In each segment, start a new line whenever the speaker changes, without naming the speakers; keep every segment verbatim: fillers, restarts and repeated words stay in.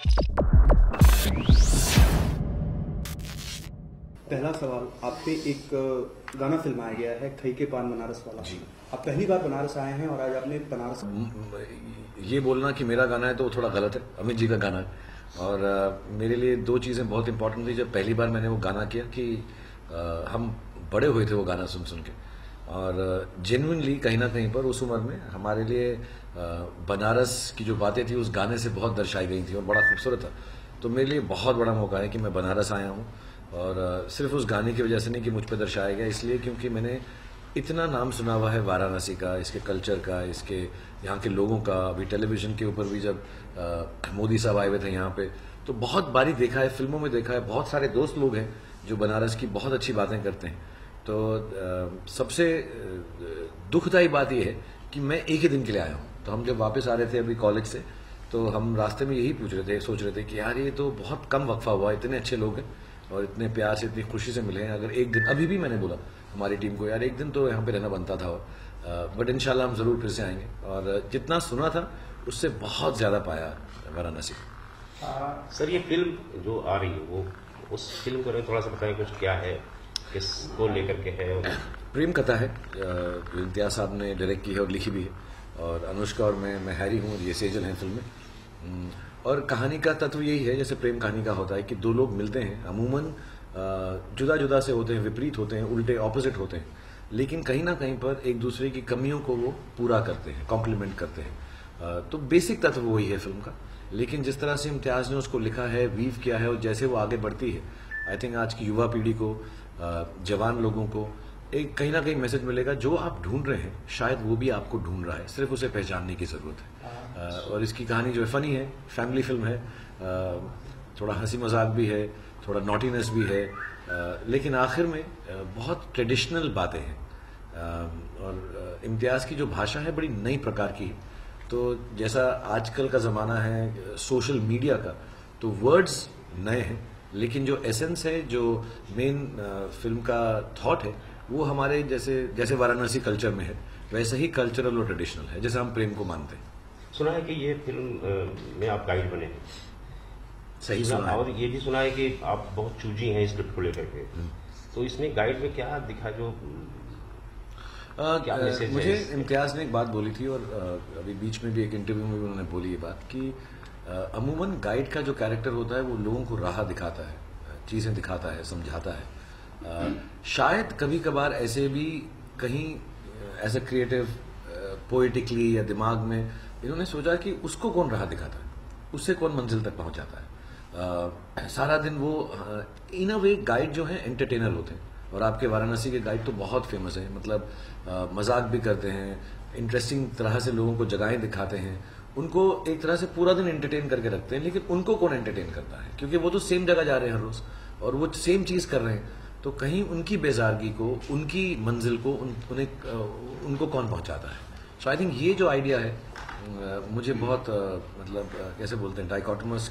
पहला सवाल, आप पे एक गाना फिल्माया गया है खई के पान बनारस वाला जी। आप पहली बार बनारस आए हैं और आज आपने बनारस,
ये बोलना कि मेरा गाना है तो थोड़ा गलत है, अमित जी का गाना है। और आ, मेरे लिए दो चीज़ें बहुत इंपॉर्टेंट थी जब पहली बार मैंने वो गाना किया कि आ, हम बड़े हुए थे वो गाना सुन सुन के, और जेन्युइनली कहीं ना कहीं पर उस उम्र में हमारे लिए आ, बनारस की जो बातें थी उस गाने से बहुत दर्शाई गई थी और बड़ा खूबसूरत था। तो मेरे लिए बहुत बड़ा मौका है कि मैं बनारस आया हूँ, और सिर्फ उस गाने की वजह से नहीं कि मुझ पर दर्शाया गया, इसलिए क्योंकि मैंने इतना नाम सुना हुआ है वाराणसी का, इसके कल्चर का, इसके यहाँ के लोगों का। अभी टेलीविजन के ऊपर भी जब आ, मोदी साहब आए हुए थे यहाँ पे, तो बहुत बारी देखा है, फिल्मों में देखा है, बहुत सारे दोस्त लोग हैं जो बनारस की बहुत अच्छी बातें करते हैं। तो आ, सबसे दुखदायी बात यह है कि मैं एक ही दिन के लिए आया हूँ। तो हम जब वापस आ रहे थे अभी कॉलेज से, तो हम रास्ते में यही पूछ रहे थे, सोच रहे थे कि यार ये तो बहुत कम वक्फा हुआ, इतने अच्छे लोग हैं और इतने प्यार से, इतनी खुशी से मिले हैं। अगर एक दिन, अभी भी मैंने बोला हमारी टीम को, यार एक दिन तो यहाँ पे रहना बनता था, बट इंशाल्लाह हम जरूर फिर से आएंगे। और जितना सुना था उससे बहुत ज्यादा पाया वाराणसी।
सर, ये फिल्म जो आ रही है वो, उस फिल्म के बारे में थोड़ा सा बताएं, कुछ क्या है, किसको लेकर के है?
प्रेम कथा है, इम्तियाज साहब ने डायरेक्ट की है और लिखी भी है, और अनुष्का और मैं मैं हैरी हूँ, ये सेजल हैं फिल्म में। और कहानी का तत्व यही है, जैसे प्रेम कहानी का होता है कि दो लोग मिलते हैं, अमूमन जुदा जुदा से होते हैं, विपरीत होते हैं, उल्टे ऑपोजिट होते हैं, लेकिन कहीं ना कहीं पर एक दूसरे की कमियों को वो पूरा करते हैं, कॉम्प्लीमेंट करते हैं। तो बेसिक तत्व वही है फिल्म का, लेकिन जिस तरह से इम्तियाज ने उसको लिखा है, वीव किया है, और जैसे वो आगे बढ़ती है, आई थिंक आज की युवा पीढ़ी को, जवान लोगों को एक कहीं ना कहीं मैसेज मिलेगा, जो आप ढूंढ रहे हैं शायद वो भी आपको ढूंढ रहा है, सिर्फ उसे पहचानने की जरूरत है। और इसकी कहानी जो है फनी है, फैमिली फिल्म है, थोड़ा हंसी मजाक भी है, थोड़ा नॉटीनेस भी है, लेकिन आखिर में बहुत ट्रेडिशनल बातें हैं। और इम्तियाज की जो भाषा है बड़ी नई प्रकार की है। तो जैसा आजकल का ज़माना है सोशल मीडिया का, तो वर्ड्स नए हैं, लेकिन जो एसेंस है, जो मेन फिल्म का थॉट है, वो हमारे जैसे जैसे वाराणसी कल्चर में है, वैसे ही कल्चरल और ट्रेडिशनल है, जैसे हम प्रेम को मानते हैं।
सुना है कि ये फिल्म में आप गाइड बने हैं।
सही सुना है।
और ये भी सुना है कि आप बहुत चूजी हैं स्क्रिप्ट को लेकर के। तो इसमें गाइड में क्या दिखा, जो
आ, क्या मैसेज है? मुझे इम्तियाज ने एक बात बोली थी, और आ, अभी बीच में भी एक इंटरव्यू में भी उन्होंने बोली ये बात कि अमूमन गाइड का जो कैरेक्टर होता है वो लोगों को राह दिखाता है, चीजें दिखाता है, समझाता है। आ, शायद कभी कभार ऐसे भी कहीं एज अ क्रिएटिव पोइटिकली या दिमाग में इन्होंने सोचा कि उसको कौन राह दिखाता है, उससे कौन मंजिल तक पहुंचाता है। आ, सारा दिन वो इन अ वे गाइड जो है एंटरटेनर होते हैं, और आपके वाराणसी के गाइड तो बहुत फेमस है, मतलब आ, मजाक भी करते हैं, इंटरेस्टिंग तरह से लोगों को जगहें दिखाते हैं, उनको एक तरह से पूरा दिन एंटरटेन करके रखते हैं। लेकिन उनको कौन एंटरटेन करता है, क्योंकि वो तो सेम जगह जा रहे हैं हर रोज और वो सेम चीज कर रहे हैं। तो कहीं उनकी बेजारगी को, उनकी मंजिल को उन, उन्हें उनको कौन पहुंचाता है। सो आई थिंक ये जो आइडिया है मुझे बहुत मतलब कैसे बोलते हैं, डाइकोटोमस,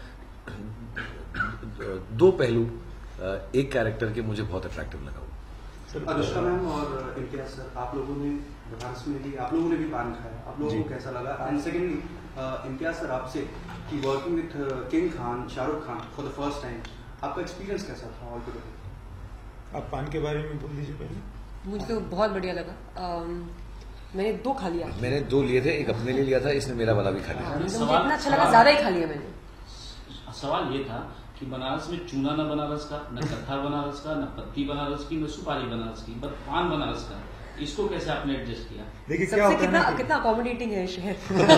दो पहलू एक कैरेक्टर के मुझे बहुत अट्रैक्टिव लगा।
अनुष्का मैम और इम्तियाज सर, आप लोगों ने बनारस में भी, आप लोगों ने भी पान खाया, आप लोगों को कैसा लगा? एंड सेकेंडली, इम्तियाज सर आपसे कि working with king Khan, Shahrukh Khan for the first time, आपका एक्सपीरियंस कैसा था? ऑल टुगेदर
आप पान के बारे में बोल दीजिए पहले।
मुझे तो बहुत बढ़िया लगा। आम, मैंने दो खा लिया।
मैंने दो लिए थे, एक अपने लिए लिया था, इसने मेरा वाला भी खा लिया।
मुझे इतना अच्छा लगा, ज्यादा ही खा लिया मैंने।
सवाल ये था कि बनारस में चूना न बनारस का, न कत्था बनारस का, न पत्ती बनारस की, न सुपारी बनारस की, बस पान बनारस का। इसको कैसे आपने एडजस्ट किया?
देखिए क्या होता
कितना
है ना,
कितना अकोमोडेटिंग है शहर।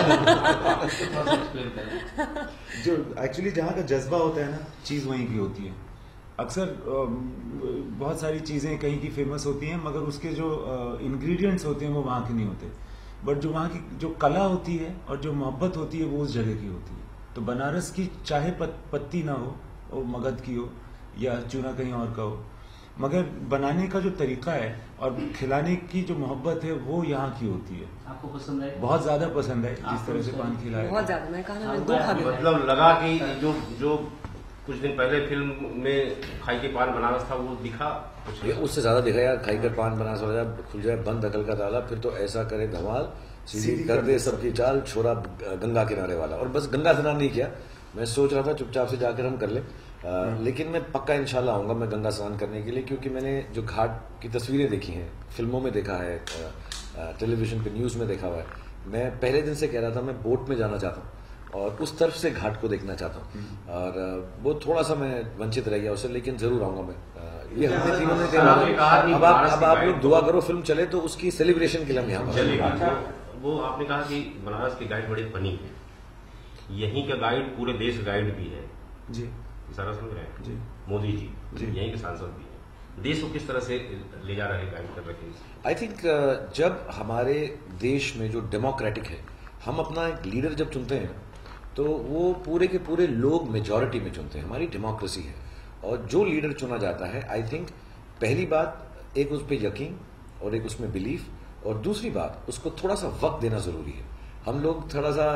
जो एक्चुअली जहाँ का जज्बा होता है ना, चीज वहीं की होती है। अक्सर बहुत सारी चीजें कहीं की फेमस होती हैं, मगर उसके जो इंग्रेडिएंट्स होते हैं वो वहाँ के नहीं होते। बट जो वहाँ की जो कला होती है और जो मोहब्बत होती है वो उस जगह की होती है। तो बनारस की चाहे पत, पत्ती ना हो, वो मगध की हो या चूना कहीं और का हो, मगर बनाने का जो तरीका है और खिलाने की जो मोहब्बत है वो यहाँ की होती है।
आपको पसंद है?
बहुत ज्यादा पसंद है जिस तरह से पान खिलाया।
बहुत ज्यादा, मैं कहा ना, मैं दो खा लिया।
मतलब लगा कि जो जो कुछ दिन पहले फिल्म में खाई के पान बनारस था वो दिखा कुछ?
उससे ज्यादा दिखा यार। खाई कर पान बनारस हो जाए, खुल जाए बंद अकल का ताला, फिर तो ऐसा करे धमाल, सीधी कर दे सबकी चाल, छोरा गंगा किनारे वाला। और बस गंगा स्नान नहीं किया, मैं सोच रहा था चुपचाप से जाकर हम कर ले, लेकिन मैं पक्का इंशाल्लाह आऊँगा मैं गंगा स्नान करने के लिए, क्योंकि मैंने जो घाट की तस्वीरें देखी हैं, फिल्मों में देखा है, टेलीविजन पे न्यूज़ में देखा हुआ है, मैं पहले दिन से कह रहा था मैं बोट में जाना चाहता हूँ और उस तरफ से घाट को देखना चाहता हूँ। और वो थोड़ा सा मैं वंचित रह गया उससे, लेकिन जरूर आऊँगा मैं। ये हमने तीनों ने देखा। अब आप अब आप लोग दुआ करो फिल्म चले तो उसकी सेलिब्रेशन के लिए हम यहाँ
चलेगा। वो आपने कहा कि बनारस के गाइड बड़े फनी हैं, यहीं का गाइड पूरे देश का गाइड भी है
जी,
सारा समझ रहे हैं
जी,
मोदी जी,
जी।
यहीं के सांसद भी हैं, देश को किस तरह से ले जा रहे हैं, गाइड कर रहे हैं?
आई थिंक जब हमारे देश में जो डेमोक्रेटिक है, हम अपना एक लीडर जब चुनते हैं तो वो पूरे के पूरे लोग मेजॉरिटी में चुनते हैं, हमारी डेमोक्रेसी है। और जो लीडर चुना जाता है, आई थिंक पहली बात एक उस पर यकीन और एक उसमें बिलीफ, और दूसरी बात उसको थोड़ा सा वक्त देना जरूरी है। हम लोग थोड़ा सा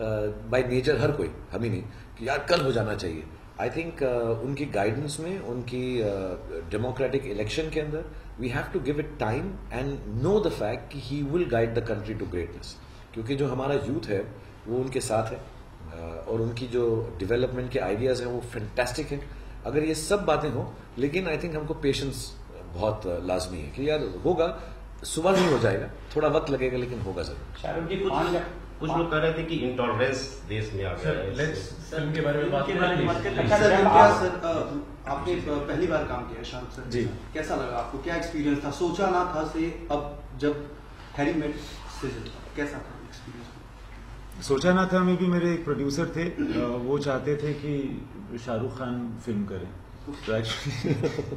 बाय नेचर, हर कोई, हम ही नहीं कि यार कल हो जाना चाहिए। आई थिंक uh, उनकी गाइडेंस में, उनकी डेमोक्रेटिक uh, इलेक्शन के अंदर we have to give it time and know the fact कि he will guide the country to greatness, क्योंकि जो हमारा यूथ है वो उनके साथ है uh, और उनकी जो डेवलपमेंट के आइडियाज हैं वो फैंटास्टिक है। अगर ये सब बातें हो, लेकिन आई थिंक हमको पेशेंस बहुत uh, लाजमी है कि यार होगा, सुबह नहीं हो जाएगा, थोड़ा वक्त लगेगा, लेकिन होगा जरूर।
शाहरुख जी, कुछ कुछ लोग कह रहे थे कि इंटॉलरेंस देश में आ गया है।
फिल्म के बारे में बात करें।
अच्छा सर, इम्तियाज सर, अ, आपने पहली बार काम किया शाहरुख सर
जी।
कैसा लगा आपको? क्या एक्सपीरियंस था? सोचा ना था से अब जब हैरी मेट सेजल, कैसा था एक्सपीरियंस?
सोचा ना था। मैं भी, मेरे एक प्रोड्यूसर थे, अ, वो चाहते थे कि शाहरुख खान फिल्म करें, तो एक्चुअली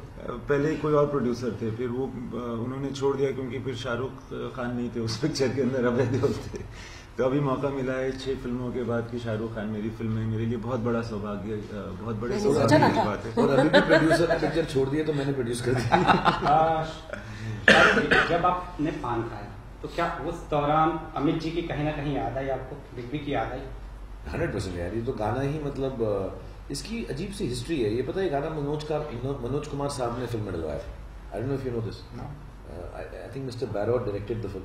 पहले कोई और प्रोड्यूसर थे, फिर वो अ, उन्होंने छोड़ दिया क्योंकि फिर शाहरुख खान नहीं थे उस पिक्चर के अंदर, अभय देओल थे। तो अभी मौका मिला है छह फिल्मों के बाद कि शाहरुख खान मेरी फिल्म है, मेरे लिए बहुत बड़ा सौभाग्य, अ, बहुत बड़े
मैंने
सौभाग्य
सोचा ना
की
था।
बात है।
और अभी भी प्रोड्यूसर ने पिक्चर छोड़ दिया तो मैंने प्रोड्यूस कर दिया।
आ, शाहरुख जी, जब आपने पान खाया तो क्या उस दौरान अमित जी की कहीं ना कहीं याद आई आपको, बिग बी की याद आई?
हंड्रेड परसेंट यार, ये तो गाना ही मतलब अ, इसकी अजीब सी हिस्ट्री है। ये पता है गाना मनोज का मनोज कुमार साहब ने फिल्म में डलवाया। I don't know if you know this. I think mister Barot directed the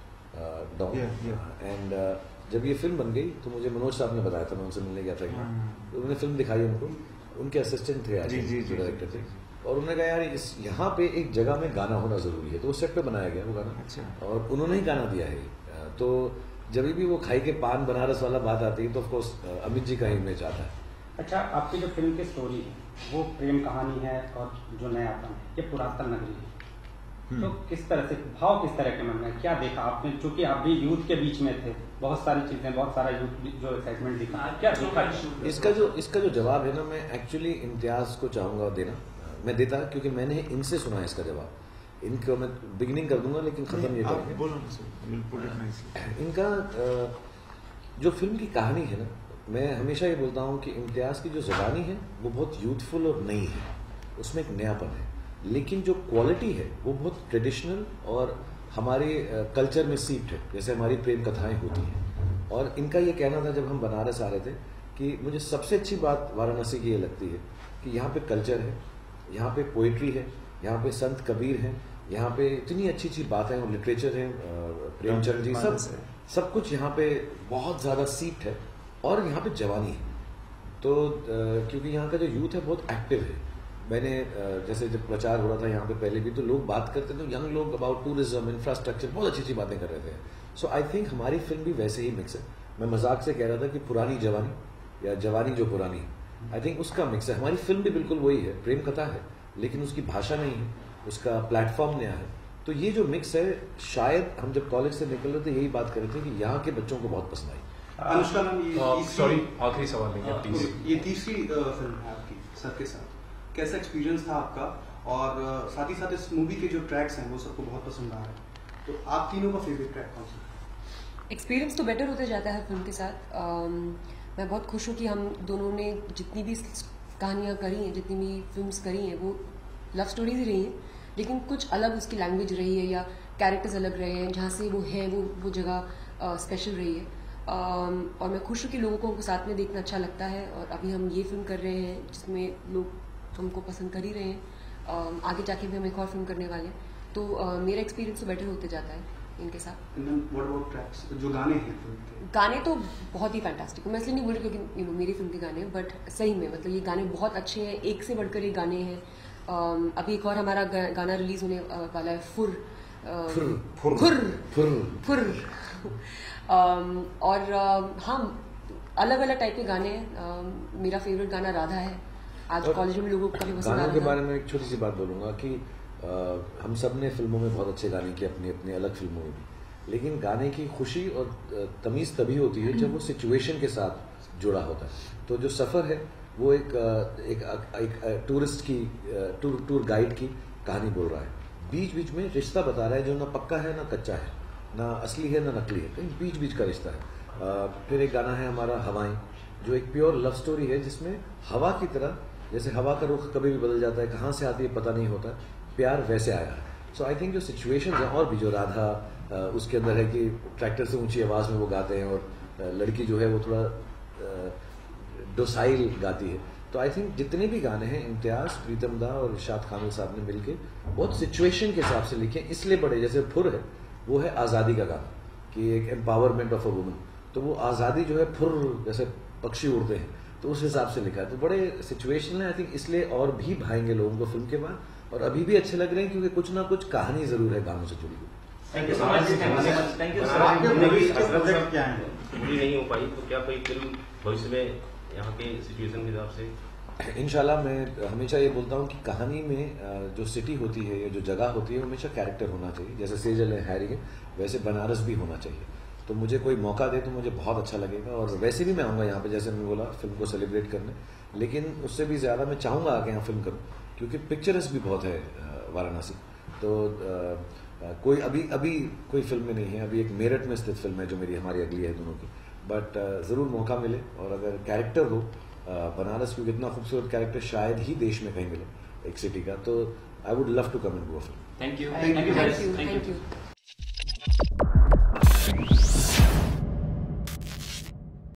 film Don, and जब ये फिल्म बन गई तो मुझे मनोज साहब ने बताया था, मैं उनसे मिलने गया था, तो उन्होंने फिल्म दिखाई उनको, उनके असिस्टेंट थे आज
जी, जी, जी,
डायरेक्टर
जी,
थे, और उन्होंने कहा यार इस यहाँ पे एक जगह में गाना होना जरूरी है, तो उस सेट पे बनाया गया वो गाना।
अच्छा।
और उन्होंने ही गाना दिया है। अ, तो जब भी वो खाई के पान बनारस वाला बात आती है तो ऑफकोर्स अमित जी का ही इमेज आता है।
अच्छा, आपकी जो फिल्म की स्टोरी है वो प्रेम कहानी है और जो नयापन है ये पुरातन नगरी है, तो किस तरह से भाव, किस तरह के मन में क्या देखा आपने? चूंकि आप भी यूथ के बीच में थे, बहुत सारी चीजें, बहुत सारा यूथ जो एक्साइटमेंट दिखा, क्या देखा?
इसका जो इसका जो जवाब है ना, मैं एक्चुअली इम्तियाज को चाहूंगा देना, मैं देता क्योंकि मैंने इनसे सुना है इसका जवाब। इनको मैं बिगिनिंग कर दूंगा लेकिन खत्म ये
आप
करेंगे।
बोलो ना sir, we'll put it nicely।
इनका अ, जो फिल्म की कहानी है ना, मैं हमेशा ये बोलता हूँ कि इम्तियाज की जो ज़बानी है वो बहुत यूथफुल और नई है, उसमें एक नयापन है, लेकिन जो क्वालिटी है वो बहुत ट्रेडिशनल और हमारे कल्चर में सीप्ड है, जैसे हमारी प्रेम कथाएं होती हैं। और इनका ये कहना था जब हम बनारस आ रहे थे कि मुझे सबसे अच्छी बात वाराणसी की ये लगती है कि यहाँ पे कल्चर है, यहाँ पे पोइट्री है, यहाँ पे संत कबीर हैं, यहाँ पे इतनी अच्छी अच्छी बातें और लिटरेचर है, प्रेमचंद जी, सब सब कुछ यहाँ पे बहुत ज़्यादा सीप्ड है, और यहाँ पे जवानी है। तो क्योंकि यहाँ का जो यूथ है बहुत एक्टिव है। मैंने जैसे जब प्रचार हो रहा था यहाँ पे पहले भी, तो लोग बात करते थे, यंग लोग अबाउट टूरिज्म, इंफ्रास्ट्रक्चर, बहुत अच्छी अच्छी बातें कर रहे थे। सो आई थिंक हमारी फिल्म भी वैसे ही मिक्स है। मैं मजाक से कह रहा था कि पुरानी जवानी या जवानी जो पुरानी है, आई थिंक उसका मिक्स है। हमारी फिल्म भी बिल्कुल वही है, प्रेम कथा है, लेकिन उसकी भाषा नहीं है, उसका प्लेटफॉर्म नया है। तो ये जो मिक्स है, शायद हम जब कॉलेज से निकल रहे थे यही बात कर रहे थे कि यहाँ के बच्चों को बहुत पसंद आई।
अनुष्का मैम, ये
सॉरी आखिरी सवाल लेंगे प्लीज।
ये तीसरी फिल्म है आपकी सर के साथ, कैसा एक्सपीरियंस था आपका? और साथ ही साथ इस मूवी के जो ट्रैक्स हैं वो सबको बहुत पसंद आ रहे हैं, तो आप तीनों का फेवरेट ट्रैक कौन सा?
एक्सपीरियंस तो बेटर होते जाता है फिल्म के साथ। um, मैं बहुत खुश हूँ कि हम दोनों ने जितनी भी कहानियाँ करी हैं, जितनी भी फिल्म्स करी हैं, वो लव स्टोरीज ही रही हैं, लेकिन कुछ अलग उसकी लैंग्वेज रही है या कैरेक्टर्स अलग रहे हैं, जहाँ से वो है वो वो जगह स्पेशल रही है। um, और मैं खुश हूँ कि लोगों को हमको साथ में देखना अच्छा लगता है, और अभी हम ये फिल्म कर रहे हैं जिसमें लोग हमको पसंद कर ही रहे हैं। um, आगे जाके भी हम एक और फिल्म करने वाले हैं, तो uh, मेरा एक्सपीरियंस तो बेटर होते जाता है। इनके साथ।
व्हाट अबाउट ट्रैक्स, जो गाने हैं फिल्म के?
गाने तो बहुत ही फैंटास्टिक, मैं इसलिए नहीं बोल रही क्योंकि यू नो मेरी फिल्म के गाने, बट सही में मतलब ये गाने बहुत अच्छे हैं, एक से बढ़कर ये गाने हैं। um, अभी एक और हमारा गा, गाना रिलीज होने वाला है, फुर
फुर
फुर
फुर
फुर um, और uh, हाँ अलग अलग टाइप के गाने हैं। um, मेरा फेवरेट गाना राधा है, आज कॉलेज में लोगों को काफी पसंद आ
गानों
रहा
के
था।
बारे में एक छोटी सी बात बोलूंगा कि आ, हम सब ने फिल्मों में बहुत अच्छे गाने किए अपनी अपनी अलग फिल्मों में भी, लेकिन गाने की खुशी और तमीज़ तभी होती है जब वो सिचुएशन के साथ जुड़ा होता है। तो जो सफ़र है वो एक एक, एक, एक टूरिस्ट की टूर टूर गाइड की कहानी बोल रहा है, बीच बीच में रिश्ता बता रहा है जो ना पक्का है ना कच्चा है, ना असली है ना नकली है, कहीं बीच बीच का रिश्ता है। आ, फिर एक गाना है हमारा हवाएं, जो एक प्योर लव स्टोरी है जिसमें हवा की तरह, जैसे हवा का रुख कभी भी बदल जाता है, कहाँ से आती है पता नहीं होता, प्यार वैसे आया है। सो आई थिंक जो सिचुएशंस हैं, और भी जो राधा आ, उसके अंदर है कि ट्रैक्टर से ऊंची आवाज़ में वो गाते हैं, और आ, लड़की जो है वो थोड़ा डोसाइल गाती है। तो आई थिंक जितने भी गाने हैं इम्तियाज, प्रीतम दा और इरशाद खामिल साहब ने मिलके बहुत सिचुएशन के हिसाब से लिखे, इसलिए बड़े, जैसे फुर है वो है आज़ादी का गाना कि एक एम्पावरमेंट ऑफ अ वुमन, तो वो आज़ादी जो है फुर जैसे पक्षी उड़ते हैं, तो उस हिसाब से लिखा है। तो बड़े सिचुएशन है, आई थिंक इसलिए और भी भाएंगे लोगों को फिल्म के बाद, और अभी भी अच्छे लग रहे हैं क्योंकि कुछ ना कुछ कहानी जरूर है गानों से जुड़ी हुई।
Thank you so much. Thank you sir. क्या है पूरी नहीं हो पाई, तो क्या कोई फिल्म भविष्य में यहाँ के सिचुएशन के हिसाब से?
इंशाल्लाह मैं हमेशा ये बोलता हूँ कि कहानी में जो सिटी होती है या जो जगह होती है हमेशा कैरेक्टर होना चाहिए, जैसे सेजल है, हैरी है, वैसे बनारस भी होना चाहिए। तो मुझे कोई मौका दे तो मुझे बहुत अच्छा लगेगा, और वैसे भी मैं आऊँगा यहाँ पे, जैसे मैं बोला, फिल्म को सेलिब्रेट करने, लेकिन उससे भी ज़्यादा मैं चाहूँगा आके यहाँ फिल्म करूँ, क्योंकि पिक्चर्स भी बहुत है वाराणसी। तो आ, आ, कोई अभी अभी कोई फिल्म में नहीं है, अभी एक मेरठ में स्थित फिल्म है जो मेरी हमारी अगली है दोनों की, बट ज़रूर मौका मिले, और अगर कैरेक्टर हो बनारस, क्योंकि इतना खूबसूरत कैरेक्टर शायद ही देश में कहीं मिले एक सिटी का, तो I would love to come and do a film.
Thank you
thank you thank you.